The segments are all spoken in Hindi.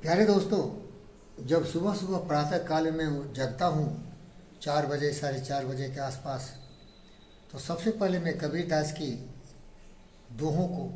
प्यारे दोस्तों, जब सुबह सुबह प्रातः काल में जगता हूँ 4 बजे 4:30 के आसपास, तो सबसे पहले मैं कबीर दास की दोहों को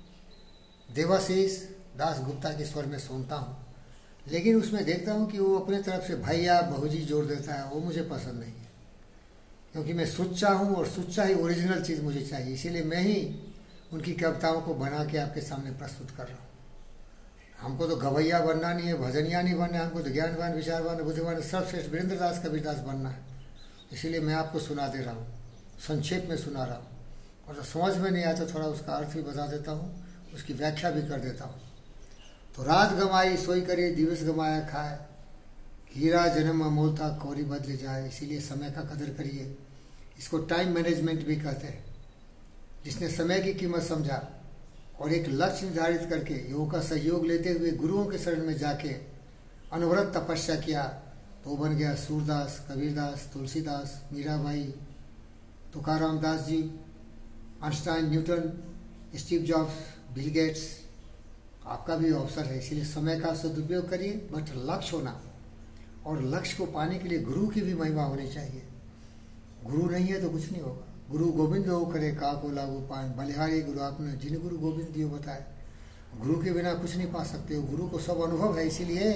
देवाशीष दास गुप्ता के स्वर में सुनता हूँ। लेकिन उसमें देखता हूँ कि वो अपने तरफ से भैया बहुजी जोड़ देता है। वो मुझे पसंद नहीं है, क्योंकि मैं सुच्चा हूँ और सुच्चा ही ओरिजिनल चीज़ मुझे चाहिए। इसीलिए मैं ही उनकी कविताओं को बना के आपके सामने प्रस्तुत कर रहा हूँ। हमको तो गवैया बनना नहीं है, भजनिया नहीं बनना है, हमको तो ज्ञानवान, विचारवान, बुद्धिमान, सर्वश्रेष्ठ वीरेंद्र दास कबीर दास बनना है। इसीलिए मैं आपको सुना दे रहा हूँ, संक्षेप में सुना रहा हूँ, और जो समझ में नहीं आया तो थोड़ा उसका अर्थ भी बता देता हूँ, उसकी व्याख्या भी कर देता हूँ। तो रात गमाई सोई करे, दिवस गमाया खाए, हीरा जन्म अमोल था कौड़ी बदले जाए। इसीलिए समय का कदर करिए। इसको टाइम मैनेजमेंट भी कहते हैं। जिसने समय की कीमत समझा और एक लक्ष्य निर्धारित करके योग का सहयोग लेते हुए गुरुओं के शरण में जाके अनवरत तपस्या किया, तो बन गया Surdas, Kabirdas, Tulsidas, Mirabai, Tukaram Das ji, Einstein, Newton, Steve Jobs, Bill Gates. आपका भी अवसर है, इसीलिए समय का सदुपयोग करिए। बट लक्ष्य होना, और लक्ष्य को पाने के लिए गुरु की भी महिमा होनी चाहिए। गुरु नहीं है तो कुछ नहीं होगा। गुरु गोविंद हो करे का को लागू पाए, बलिहारी गुरु आपने जिन गुरु गोविंद दियो बताए। गुरु के बिना कुछ नहीं पा सकते हो। गुरु को सब अनुभव है, इसीलिए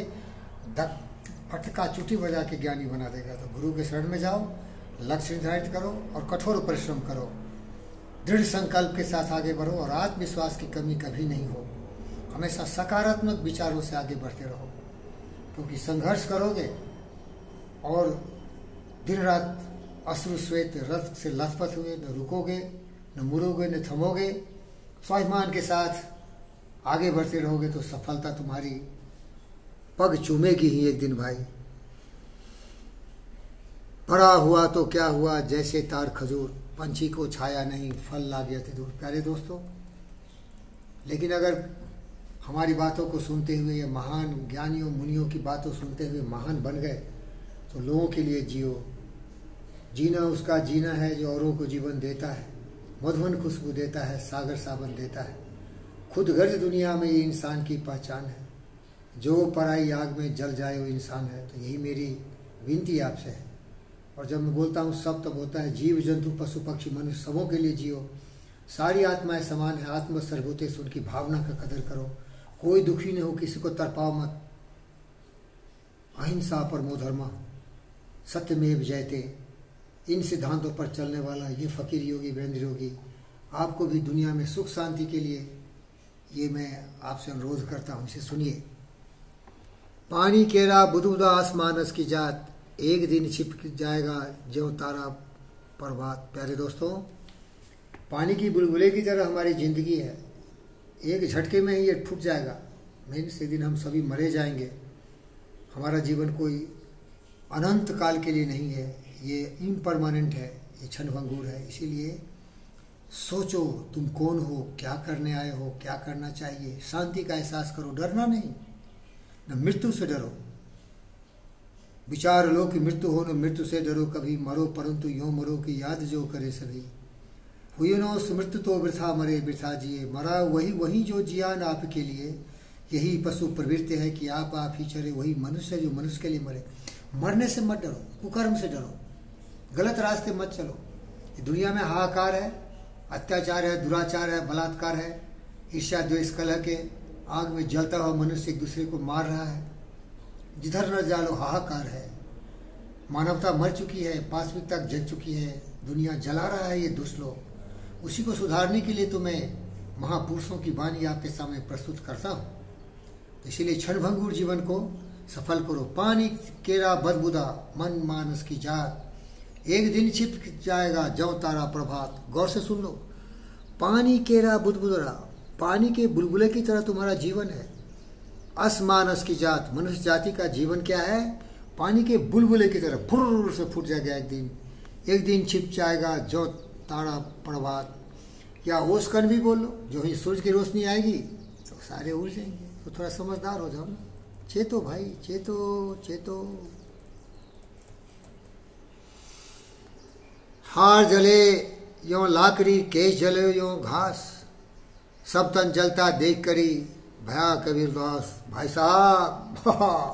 फटका चुटी बजा के ज्ञानी बना देगा। तो गुरु के शरण में जाओ, लक्ष्य निर्धारित करो और कठोर परिश्रम करो। दृढ़ संकल्प के साथ आगे बढ़ो और आत्मविश्वास की कमी कभी नहीं हो। हमेशा सकारात्मक विचारों से आगे बढ़ते रहो, क्योंकि संघर्ष करोगे और दिन रात अश्रु श्वेत रथ से लथपथ हुए, न रुकोगे, न मुड़ोगे, न थमोगे, स्वाभिमान के साथ आगे बढ़ते रहोगे, तो सफलता तुम्हारी पग चूमेगी ही एक दिन भाई। बड़ा हुआ तो क्या हुआ, जैसे तार खजूर, पंछी को छाया नहीं, फल लागे अति दूर। प्यारे दोस्तों, लेकिन अगर हमारी बातों को सुनते हुए या महान ज्ञानियों मुनियों की बातों सुनते हुए महान बन गए, तो लोगों के लिए जियो। जीना उसका जीना है जो औरों को जीवन देता है, मधुबन खुशबू देता है, सागर सावन देता है। खुद गर्ज दुनिया में ये इंसान की पहचान है। जो पराई आग में जल जाए वो इंसान है। तो यही मेरी विनती आपसे है। और जब मैं बोलता हूँ सब, तब होता है जीव जंतु पशु पक्षी मनुष्य सबों के लिए जियो। सारी आत्माएं समान है, आत्म सर्वभूतेष, उनकी भावना का कदर करो। कोई दुखी नहीं हो, किसी को तरपाओ मत। अहिंसा परमो धर्म, सत्यमेव जयते। इन सिद्धांतों पर चलने वाला ये फकीर योगी वीरेंद्र योगी आपको भी दुनिया में सुख शांति के लिए, ये मैं आपसे अनुरोध करता हूँ। इसे सुनिए। पानी केरा बुदबुदा आसमानस की जात, एक दिन छिप जाएगा ज्यों तारा प्रभात। प्यारे दोस्तों, पानी की बुलबुले की तरह हमारी जिंदगी है। एक झटके में ही ये फूट जाएगा। मेन से दिन हम सभी मरे जाएंगे। हमारा जीवन कोई अनंत काल के लिए नहीं है, ये इम्परमानेंट है, ये क्षणभंगुर है। इसीलिए सोचो तुम कौन हो, क्या करने आए हो, क्या करना चाहिए। शांति का एहसास करो, डरना नहीं, न मृत्यु से डरो। विचार लो कि मृत्यु हो, न मृत्यु से डरो कभी। मरो परंतु यों मरो कि याद जो करे सभी। हुई नो मृत्यु तो वृथा मरे वृथा जिए, मरा वही वही जो जिया न आपके लिए। यही पशु प्रवृत्ति है कि आप ही चले, वही मनुष्य जो मनुष्य के लिए मरे। मरने से मत डरो, कुकर्म से डरो, गलत रास्ते मत चलो। दुनिया में हाहाकार है, अत्याचार है, दुराचार है, बलात्कार है, ईर्ष्या द्वेष कलह के आग में जलता हुआ मनुष्य एक दूसरे को मार रहा है। जिधर न जालो हाहाकार है। मानवता मर चुकी है, पाशविकता जग चुकी है, दुनिया जला रहा है ये दुष्ट लोग। उसी को सुधारने के लिए तो मैं महापुरुषों की वाणी आपके सामने प्रस्तुत करता हूँ। इसीलिए क्षणभंगुर जीवन को सफल करो। पानी केरा बदबुदा, मन मानस की जात, एक दिन छिप जाएगा ज्यों तारा प्रभात। गौर से सुन लो। पानी केरा बुदबुदा, पानी के बुलबुले की तरह तुम्हारा जीवन है। असमानस की जात, मनुष्य जाति का जीवन क्या है? पानी के बुलबुले की तरह फुर्र से फूट जाएगा एक दिन छिप जाएगा ज्यों तारा प्रभात। या ओसकन भी बोल लो, जो ही सूरज की रोशनी आएगी तो सारे उड़ जाएंगे। तो थोड़ा समझदार हो जाओ ना। चेतो भाई, चेतो चेतो। हार जले यों लाकड़ी, केश जले यों घास। सब तन जलता देख करी भया कबीरदास भाई साहब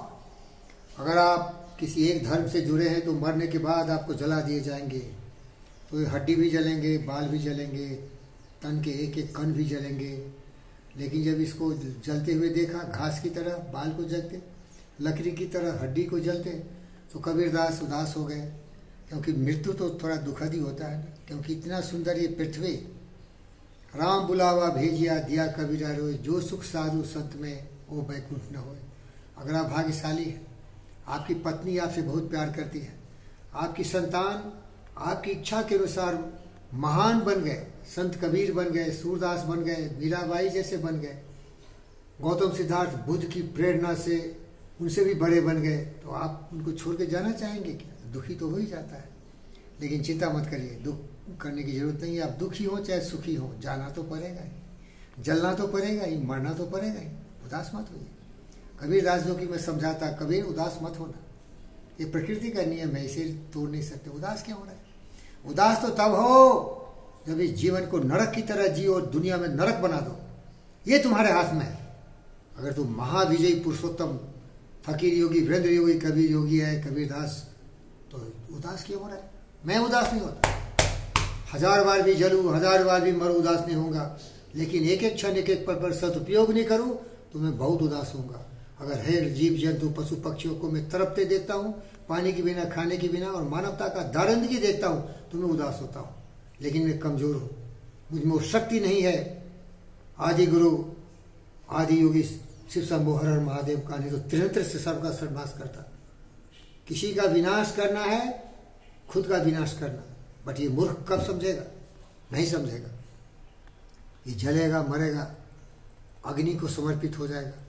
अगर आप किसी एक धर्म से जुड़े हैं तो मरने के बाद आपको जला दिए जाएंगे, तो हड्डी भी जलेंगे, बाल भी जलेंगे, तन के एक एक कण भी जलेंगे। लेकिन जब इसको जलते हुए देखा, घास की तरह बाल को जलते, लकड़ी की तरह हड्डी को जलते, तो कबीरदास उदास हो गए। क्योंकि मृत्यु तो थोड़ा दुखद ही होता है ना, क्योंकि इतना सुंदर ये पृथ्वी, राम बुलावा भेजिया दिया कबीरा रोए, जो सुख साधु संत में वो बैकुंठ न होए। अगर आप भाग्यशाली हैं, आपकी पत्नी आपसे बहुत प्यार करती है, आपकी संतान आपकी इच्छा के अनुसार महान बन गए, संत कबीर बन गए, सूरदास बन गए, मीराबाई जैसे बन गए, गौतम सिद्धार्थ बुद्ध की प्रेरणा से उनसे भी बड़े बन गए, तो आप उनको छोड़ के जाना चाहेंगे क्या? दुखी तो हो ही जाता है। लेकिन चिंता मत करिए, दुख करने की जरूरत नहीं है। आप दुखी हो चाहे सुखी हो, जाना तो पड़ेगा ही, जलना तो पड़ेगा ही, मरना तो पड़ेगा ही। उदास मत होइए। कबीर दास जो कि मैं समझाता, कबीर उदास मत होना, ये प्रकृति का नियम है, इसे तोड़ नहीं सकते। उदास क्या हो रहा है? उदास तो तब हो जब इस जीवन को नरक की तरह जियो और दुनिया में नरक बना दो। ये तुम्हारे हाथ में है। अगर तुम महाविजयी पुरुषोत्तम फकीर योगी वीरेंद्र योगी कबीर योगी है कबीरदास, तो उदास क्यों हो रहा है? मैं उदास नहीं होता, 1000 बार भी जलूं, 1000 बार भी मरूं, उदास नहीं होऊंगा। लेकिन एक एक क्षण एक एक पल पर सदुपयोग नहीं करूं तो मैं बहुत उदास होऊंगा। अगर है जीव जंतु पशु पक्षियों को मैं तड़पते देखता हूं, पानी के बिना, खाने के बिना, और मानवता का दारिंदगी देखता हूं, तो मैं उदास होता हूं। लेकिन मैं कमजोर हूं, मुझ में वो शक्ति नहीं है। आदि गुरु आदि योगी शिव शंभो हर हर महादेव का नहीं तो त्रिनेत्र से सबका सर्वनाश करता। किसी का विनाश करना है, खुद का विनाश करना। बट ये मूर्ख कब समझेगा? नहीं समझेगा। ये जलेगा, मरेगा, अग्नि को समर्पित हो जाएगा।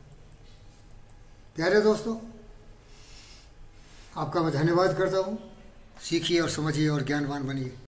प्यारे दोस्तों, आपका मैं धन्यवाद करता हूँ। सीखिए और समझिए और ज्ञानवान बनिए।